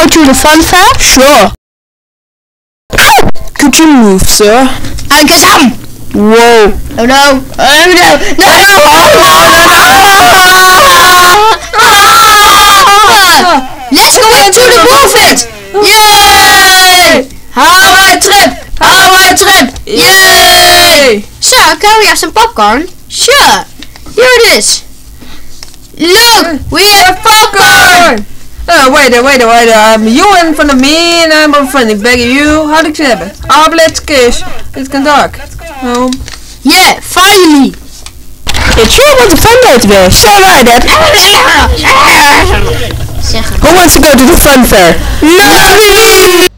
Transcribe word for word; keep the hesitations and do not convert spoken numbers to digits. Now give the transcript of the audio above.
go to the funfair? Sure. Could you move, sir? I guess I'm. Whoa. Oh no. Oh no. No. Let's go into the movie. Yay! Hou my trip. Hou my trip. Yay! Sir, can we have some popcorn? Sure. Here it is. Look, we have popcorn. Uh, wait, wait, wait, um, you in front of me and I'm in front of you. Had ik ze hebben? Arbeidskus. Het kan dark. Home. Yeah, finally. It sure was a fun day today. So right, Dad. Who wants to go to the fun fair? Not me!